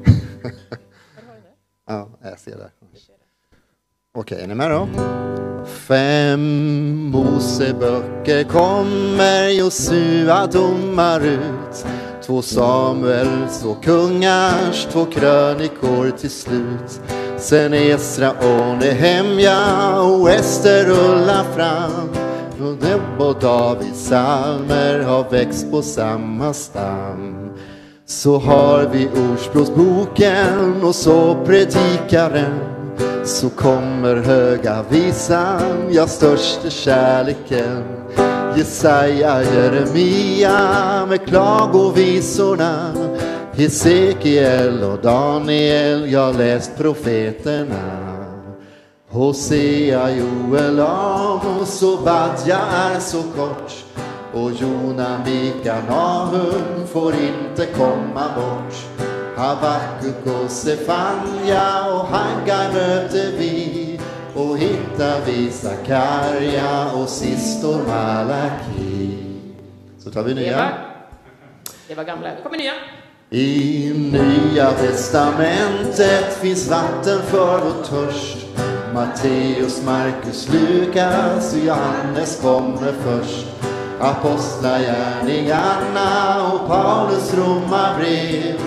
Ja, jag ser det. Okej, är ni med då? Fem Moseböcker kommer Josua domar ut. Två Samuels och kungars, två krönikor till slut. Sen Esra och Nehemja och Ester rullar fram. Och Neb och Davids psalmer har växt på samma stam. Så har vi Ordspråksboken och så predikaren. Så kommer höga visan, ja största kärleken. Jesaja, Jeremia med klagovisorna, Hesekiel och Daniel, jag läst profeterna. Hosea, Joel, Amos och Badja är så kort, och Jona, Mika, Nahum får inte komma bort. Habakuk och Sefania och Haggai möter vi, och hittar vi Sakarja och sist står Malaki. Så tar vi nya. Det var, det var gamla. Det kommer nya. I Nya testamentet finns vatten för vår törst. Matteus, Markus, Lukas och Johannes kommer först. Apostlagärningarna och Paulus romarbrev.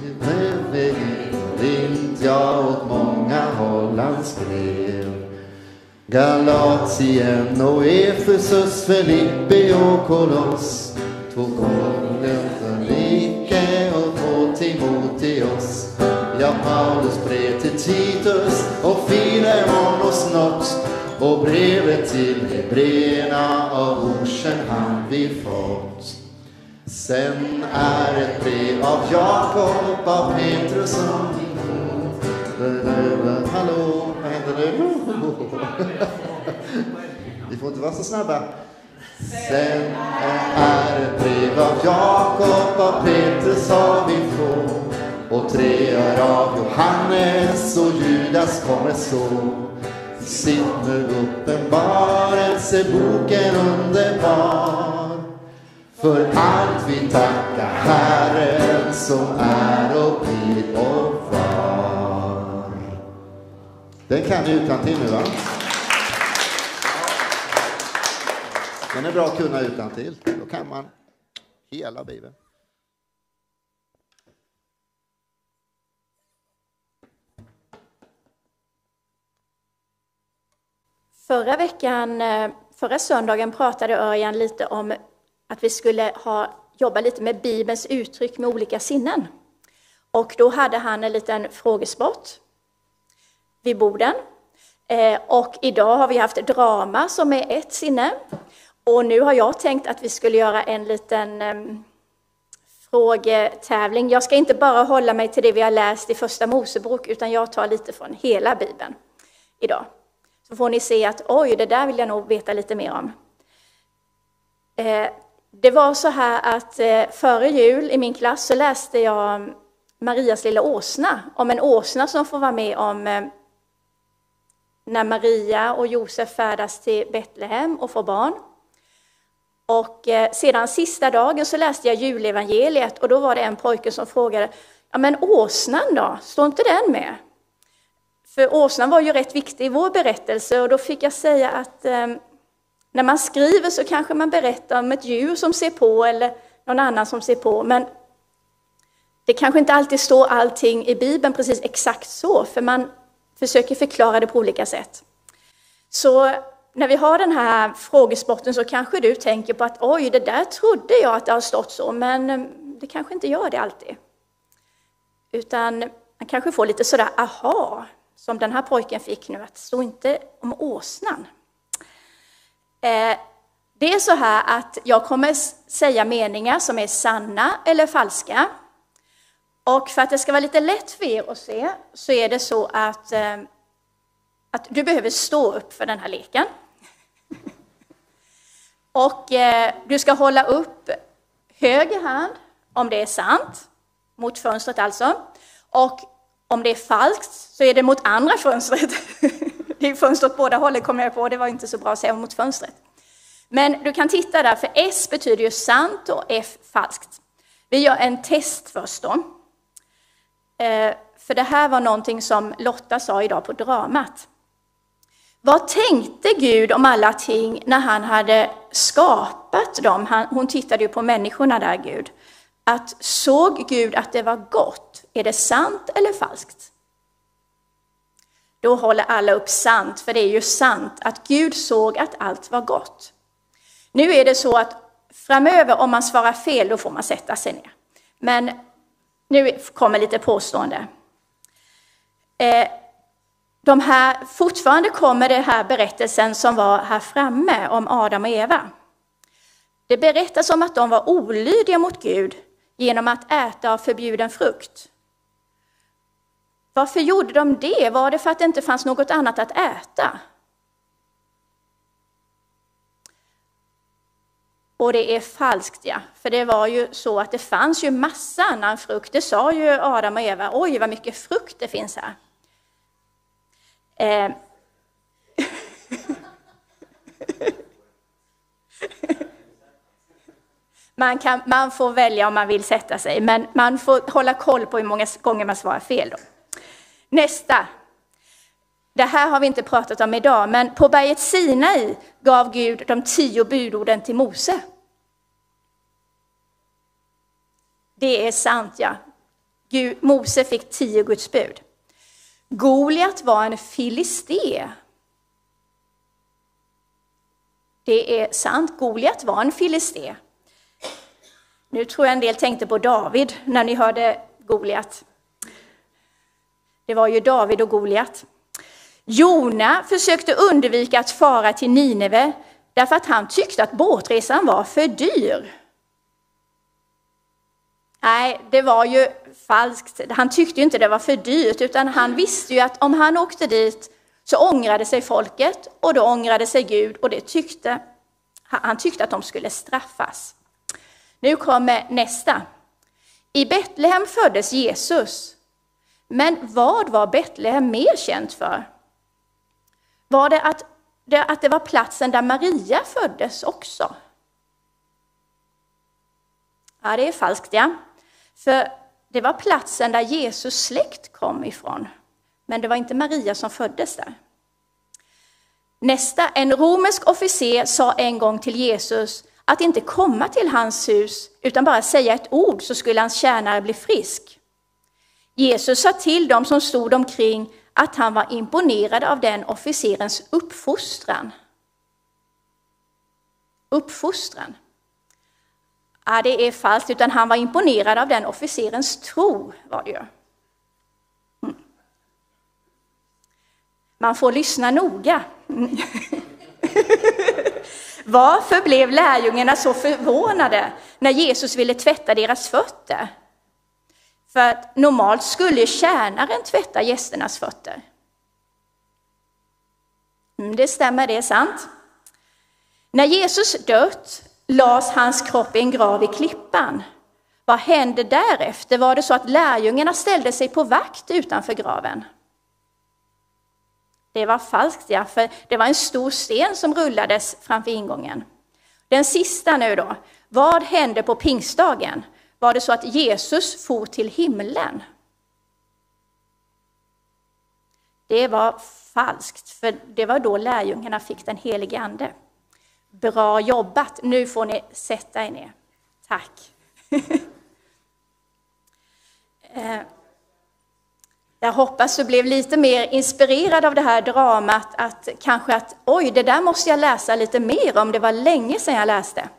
Inte jag åt många håll han skrev. Galatien och Efesus, Filippi och Koloss. Två Kolossalike och två Timoteos. Ja, Paulus brev till Titus och Filemon och Snott. Och brevet till Hebreerna av orsen han vi fått. Sen är ett brev av Jakob, av Petrus och hallå, vad händer nu? Vi får inte vara så snabba. Sen är ett brev av Jakob, av Petrus har vi få. Och tre är av Johannes och Judas kommer så. Sitt nu uppenbarelse, boken underbar. För allt vi tackar Herren som är och blir och var. Den kan ni utantill nu, va? Den är bra att kunna utantill. Då kan man hela Bibeln. Förra veckan, förra söndagen pratade Örjan lite om att vi skulle ha, jobba lite med Bibelns uttryck med olika sinnen. Och då hade han en liten frågesport vid borden. Eh, och idag har vi haft drama som är ett sinne. Och nu har jag tänkt att vi skulle göra en liten eh, frågetävling. Jag ska inte bara hålla mig till det vi har läst i Första Mosebok, utan jag tar lite från hela Bibeln idag. Så får ni se att oj, det där vill jag nog veta lite mer om. Eh, det var så här att eh, före jul i min klass så läste jag Marias lilla åsna. Om en åsna som får vara med om eh, när Maria och Josef färdas till Betlehem och får barn. Och eh, sedan sista dagen så läste jag julevangeliet och då var det en pojke som frågade, ja men åsnan då, står inte den med? För åsnan var ju rätt viktig i vår berättelse och då fick jag säga att eh, när man skriver så kanske man berättar om ett djur som ser på eller någon annan som ser på. Men det kanske inte alltid står allting i Bibeln precis exakt så, för man försöker förklara det på olika sätt. Så när vi har den här frågesporten så kanske du tänker på att oj, det där trodde jag att det har stått så, men det kanske inte gör det alltid. Utan man kanske får lite sådär aha, som den här pojken fick nu, att det står inte om åsnan. Det är så här att jag kommer säga meningar som är sanna eller falska. Och för att det ska vara lite lätt för er att se så är det så att, att du behöver stå upp för den här leken. Och du ska hålla upp höger hand om det är sant, mot fönstret alltså. Och om det är falskt så är det mot andra fönstret. Det är fönstret båda hållen, kommer jag på. Det var inte så bra att säga mot fönstret. Men du kan titta där, för S betyder ju sant och F falskt. Vi gör en test först då. Eh, för det här var någonting som Lotta sa idag på dramat. Vad tänkte Gud om alla ting när han hade skapat dem? Han, hon tittade ju på människorna där, Gud. Att såg Gud att det var gott? Är det sant eller falskt? Då håller alla upp sant, för det är ju sant att Gud såg att allt var gott. Nu är det så att framöver om man svarar fel, då får man sätta sig ner. Men nu kommer lite påstående. Eh, de här, fortfarande kommer det här berättelsen som var här framme om Adam och Eva. Det berättas om att de var olydiga mot Gud genom att äta av förbjuden frukt. Varför gjorde de det? Var det för att det inte fanns något annat att äta? Och det är falskt, ja. För det var ju så att det fanns ju massa annan frukt. Det sa ju Adam och Eva. Oj, vad mycket frukt det finns här. Eh. Man, kan, man får välja om man vill sätta sig. Men man får hålla koll på hur många gånger man svarar fel då. Nästa. Det här har vi inte pratat om idag, men på berget Sinai gav Gud de tio budorden till Mose. Det är sant, ja. Gud, Mose fick tio Guds bud. Goliat var en filisté. Det är sant, Goliat var en filisté. Nu tror jag en del tänkte på David när ni hörde Goliat. Det var ju David och Goliat. Jona försökte undvika att fara till Nineve därför att han tyckte att båtresan var för dyr. Nej, det var ju falskt. Han tyckte ju inte det var för dyrt, utan han visste ju att om han åkte dit så ångrade sig folket och då ångrade sig Gud, och det tyckte, han tyckte att de skulle straffas. Nu kommer nästa. I Betlehem föddes Jesus. Men vad var Betlehem mer känt för? Var det att, det att det var platsen där Maria föddes också? Ja, det är falskt, ja. För det var platsen där Jesus släkt kom ifrån. Men det var inte Maria som föddes där. Nästa, en romersk officer sa en gång till Jesus att inte komma till hans hus utan bara säga ett ord så skulle hans tjänare bli frisk. Jesus sa till dem som stod omkring att han var imponerad av den officerens uppfostran. Uppfostran. Ja, det är falskt, utan han var imponerad av den officerens tro, var det ju. Mm. Man får lyssna noga. Mm. Varför blev lärjungarna så förvånade när Jesus ville tvätta deras fötter? För att normalt skulle tjänaren tvätta gästernas fötter. Mm, det stämmer, det är sant. När Jesus dött lades hans kropp i en grav i klippan. Vad hände därefter? Var det så att lärjungarna ställde sig på vakt utanför graven? Det var falskt, ja, för det var en stor sten som rullades framför ingången. Den sista nu då. Vad hände på pingstdagen? Var det så att Jesus for till himlen? Det var falskt, för det var då lärjungarna fick den helige ande. Bra jobbat, nu får ni sätta er ner. Tack. Jag hoppas du blev lite mer inspirerad av det här dramat, att kanske att oj, det där måste jag läsa lite mer om, det var länge sedan jag läste.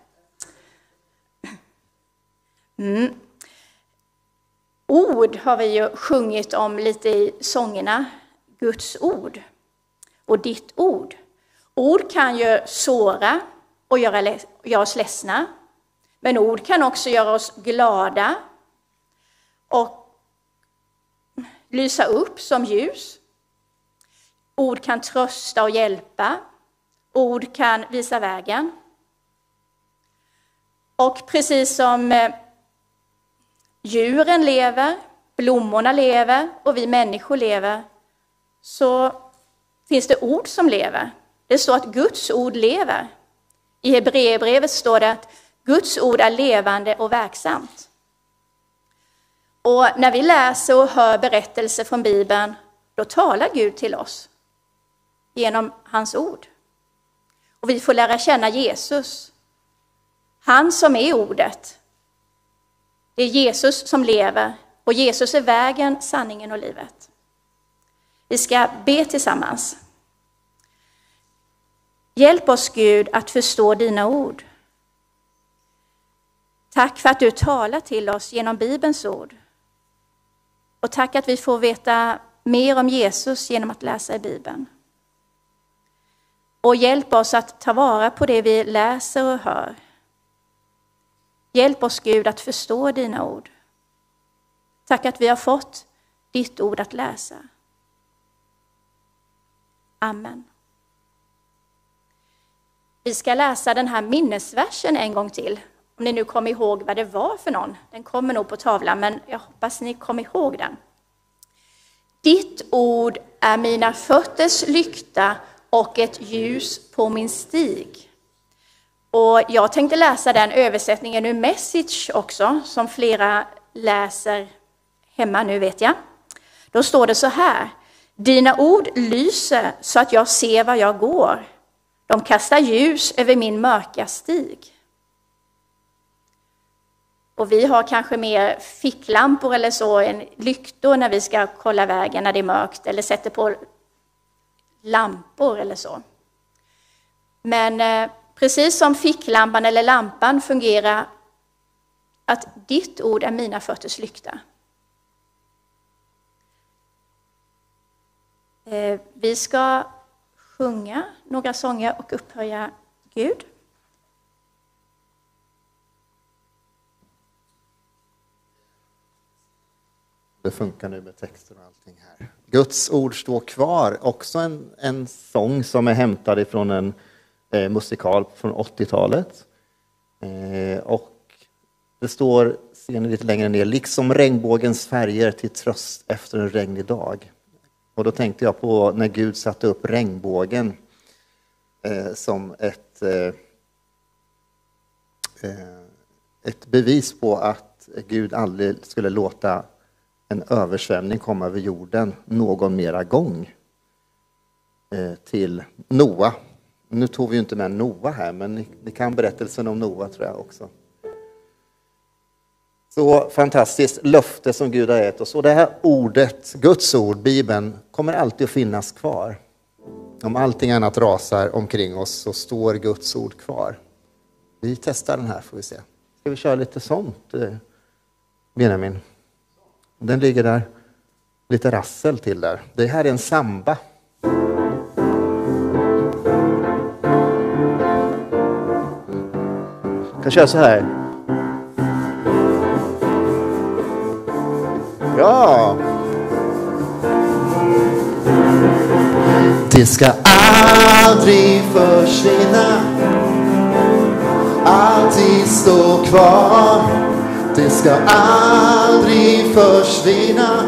Mm. Ord har vi ju sjungit om lite i sångerna, Guds ord och ditt ord. Ord kan ju såra och göra, göra oss ledsna, men ord kan också göra oss glada och lysa upp som ljus. Ord kan trösta och hjälpa. Ord kan visa vägen. Och precis som djuren lever, blommorna lever och vi människor lever, så finns det ord som lever. Det står att Guds ord lever. I Hebreerbrevet står det att Guds ord är levande och verksamt. Och när vi läser och hör berättelser från Bibeln, då talar Gud till oss genom hans ord. Och vi får lära känna Jesus. Han som är ordet. Det är Jesus som lever, och Jesus är vägen, sanningen och livet. Vi ska be tillsammans. Hjälp oss, Gud, att förstå dina ord. Tack för att du talar till oss genom Bibelns ord. Och tack att vi får veta mer om Jesus genom att läsa i Bibeln. Och hjälp oss att ta vara på det vi läser och hör. Hjälp oss Gud att förstå dina ord. Tack att vi har fått ditt ord att läsa. Amen. Vi ska läsa den här minnesversen en gång till. Om ni nu kommer ihåg vad det var för någon. Den kommer nog på tavlan, men jag hoppas ni kommer ihåg den. Ditt ord är mina fötters lykta och ett ljus på min stig. Och jag tänkte läsa den översättningen ur Message också, som flera läser hemma nu vet jag. Då står det så här. Dina ord lyser så att jag ser var jag går. De kastar ljus över min mörka stig. Och vi har kanske mer ficklampor eller så än lyktor när vi ska kolla vägen när det är mörkt. Eller sätter på lampor eller så. Men eh, precis som ficklampan eller lampan fungerar att ditt ord är mina fötters lykta. Eh, vi ska sjunga några sånger och upphöja Gud. Det funkar nu med texten och allting här. Guds ord står kvar. Också en, en sång som är hämtad ifrån en eh, musikal från åttiotalet. Eh, och det står, ser ni lite längre ner, liksom regnbågens färger till tröst efter en regnig dag. Och då tänkte jag på när Gud satte upp regnbågen eh, som ett, eh, ett bevis på att Gud aldrig skulle låta en översvämning komma över jorden någon mera gång eh, till Noa. Nu tog vi ju inte med Noa här, men ni, ni kan berättelsen om Noa tror jag också. Så fantastiskt löfte som Gud har gett oss. Och det här ordet, Guds ord, Bibeln, kommer alltid att finnas kvar. Om allting annat rasar omkring oss så står Guds ord kvar. Vi testar den här får vi se. Ska vi köra lite sånt, Benjamin? Den ligger där. Lite rassel till där. Det här är en samba. Jag kan köra så här. Ja. Det ska aldrig försvinna. Alltid stå kvar. Det ska aldrig försvinna.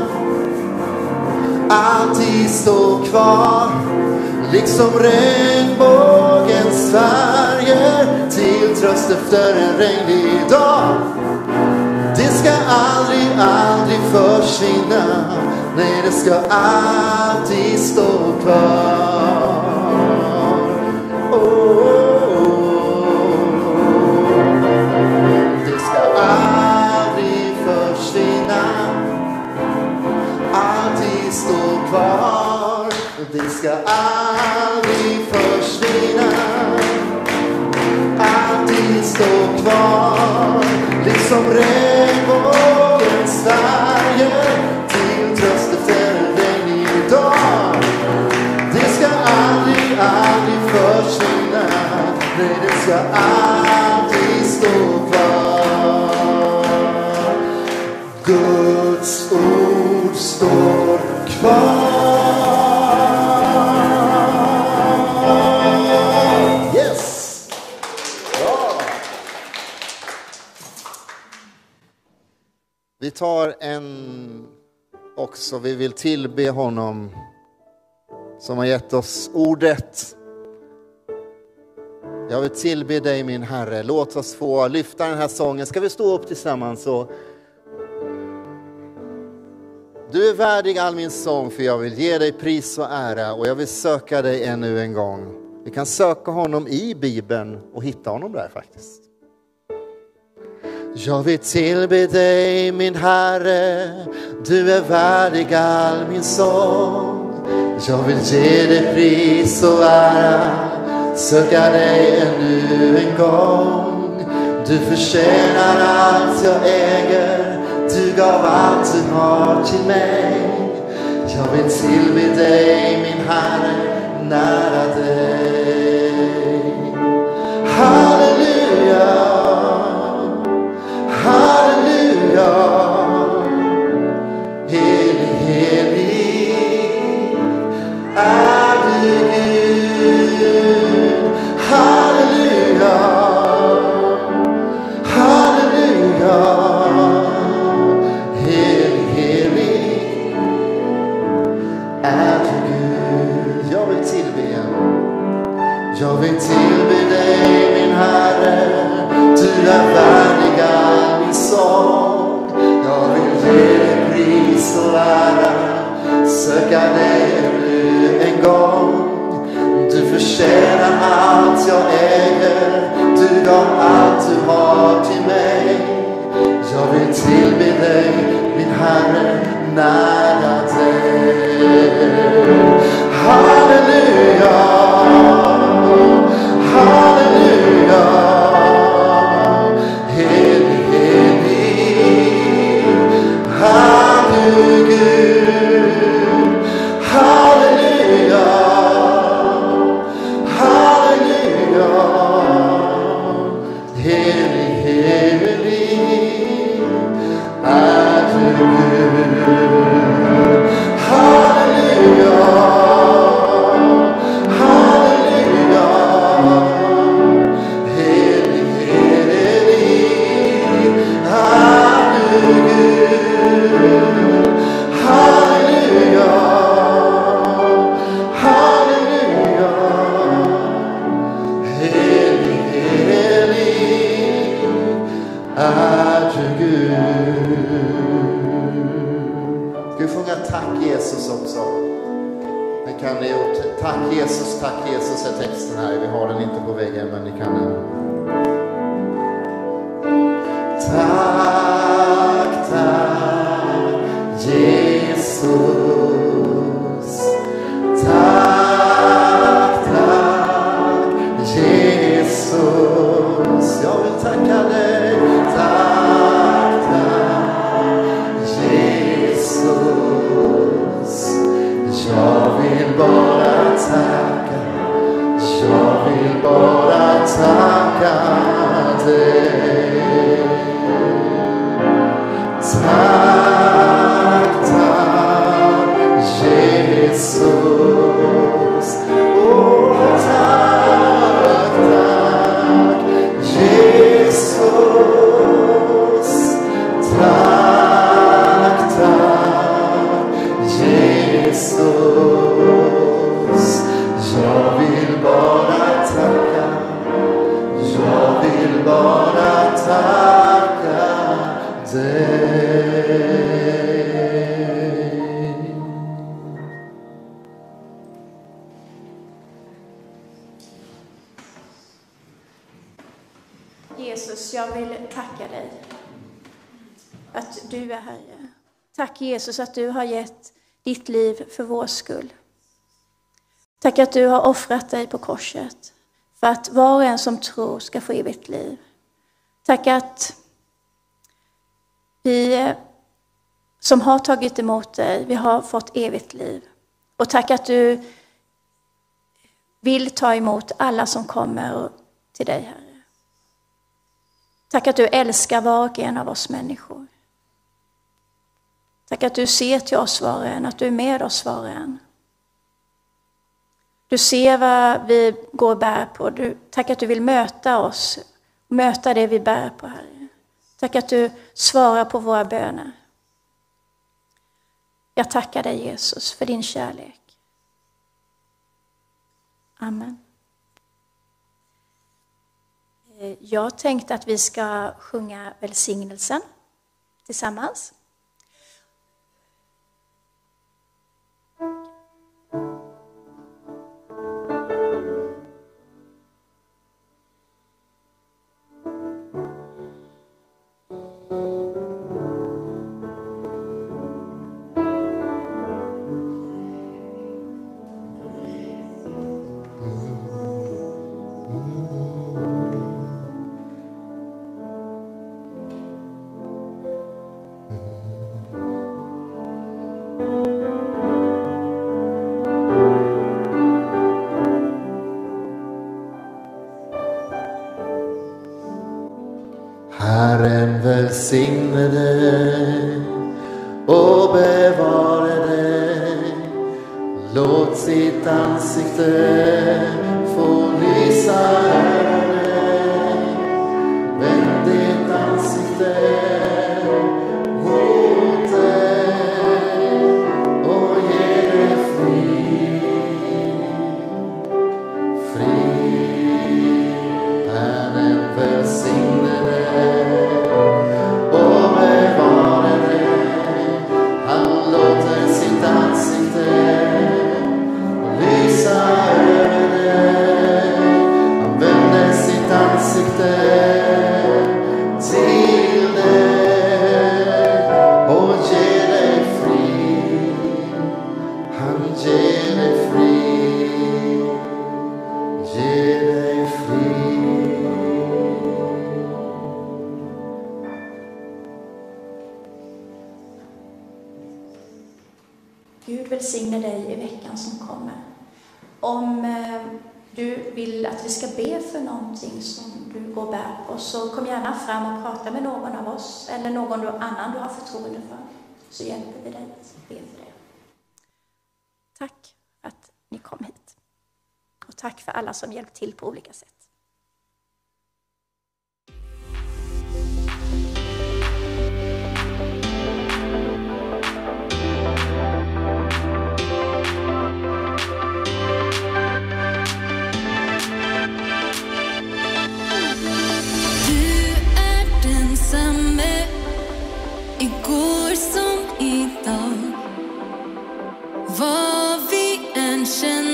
Alltid stå kvar. Liksom regnbågens färger till tröst efter en regnig dag. Det ska aldrig, aldrig försvinna. Nej, det ska alltid stå kvar. Oh, oh, oh. Det ska aldrig försvinna. Alltid stå kvar. Det ska aldrig försvinna. Alltid stå kvar. Liksom regnbågens färger till tröst efter en regnig dag. Det ska aldrig, aldrig försvinna. Nej, det ska alltid stå kvar. Guds ord står kvar. Yes! Bra! Vi tar en också, vi vill tillbe honom som har gett oss ordet. Jag vill tillbe dig min Herre. Låt oss få lyfta den här sången. Ska vi stå upp tillsammans och du är värdig all min sång, för jag vill ge dig pris och ära och jag vill söka dig ännu en gång. Vi kan söka honom i Bibeln och hitta honom där faktiskt. Jag vill tillbe dig min Herre, du är värdig all min sång. Jag vill ge dig pris och ära, söka dig ännu en gång. Du förtjänar allt jag äger, du gav allt du har till mig. Jag vill tillbe dig min Herre, nära dig. Halleluja, tacka dig ännu en gång. Du förtjänar allt jag äger. Du gav allt du har till mig. Jag vill tillbe dig, min Herre, nära dig. Halleluja, halleluja. Helig, helig, han du Gud. Halleluja, halleluja. Helig, helig är du Gud. Halleluja, halleluja. Helig, helig är du Gud. Halleluja, halleluja. Helig, helig är du Gud. Ska vi sjunga tack Jesus också? Men kan ni gjort tack Jesus, tack Jesus är texten här. Vi har den inte på väggen, men ni kan den. Tack, tack Jesus. Tack, tack Jesus. Jag vill tacka dig. Tack, tack Jesus. Jag vill bara tacka. Jag vill bara tacka dig. Tack, tack Jesus. Oh, tack, tack Jesus. Tack, tack Jesus. Jag vill bara tacka. Jag vill bara tacka dig. Jesus, jag vill tacka dig att du är Herre. Tack Jesus att du har gett ditt liv för vår skull. Tack att du har offrat dig på korset för att var och en som tror ska få evigt liv. Tack att vi som har tagit emot dig, vi har fått evigt liv. Och tack att du vill ta emot alla som kommer till dig, Herre. Tack att du älskar var och en av oss människor. Tack att du ser till oss var och en, att du är med oss var och en. Du ser vad vi går och bär på. Du, tack att du vill möta oss, möta det vi bär på, Herre. Tack att du svarar på våra böner. Jag tackar dig Jesus för din kärlek. Amen. Jag tänkte att vi ska sjunga välsignelsen tillsammans. Herren välsigne dig och bevare dig. Låt sitt ansikte få lysa över dig. Vänd ditt ansikte mot dig och ge dig frid. Frid. Herren välsigne dig och bevara dig. Han låter sitt ansikte ge dig fri, ge dig fri. Gud välsigne dig i veckan som kommer. Om eh, du vill att vi ska be för någonting som du går och bär på, så kom gärna fram och prata med någon av oss eller någon annan du har förtroende för, så hjälper vi dig att be för det. Tack för att ni kom hit. Och tack för alla som hjälpt till på olika sätt. Igår som idag, vad vi än känner.